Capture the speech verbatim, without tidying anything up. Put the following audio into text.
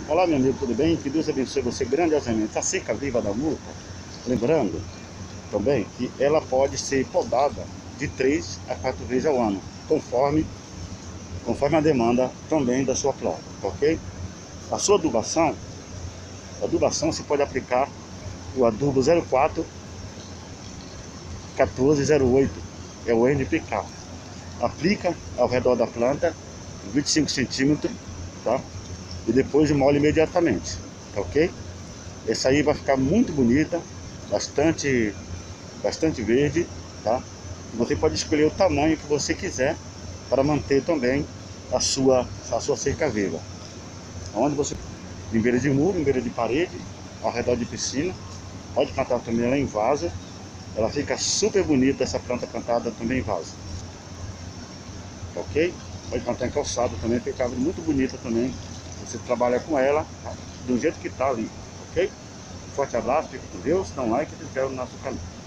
Olá, meu amigo, tudo bem? Que Deus abençoe você grandiosamente. A cerca viva da murta, lembrando também que ela pode ser podada de três a quatro vezes ao ano, conforme, conforme a demanda também da sua planta, ok? A sua adubação, a adubação você pode aplicar o adubo zero quatro quatorze zero oito, é o N P K. Aplica ao redor da planta vinte e cinco centímetros, tá? E depois molha imediatamente, tá ok? Essa aí vai ficar muito bonita, bastante, bastante verde, tá? E você pode escolher o tamanho que você quiser para manter também a sua, a sua cerca viva. Onde você, em beira de muro, em beira de parede, ao redor de piscina, pode plantar também ela em vaso. Ela fica super bonita, essa planta plantada também em vaso, ok? Pode plantar em calçado também, fica muito bonita também. Você trabalha com ela do jeito que está ali, ok? Forte abraço, fique com Deus, dá um like e se inscreve no nosso canal.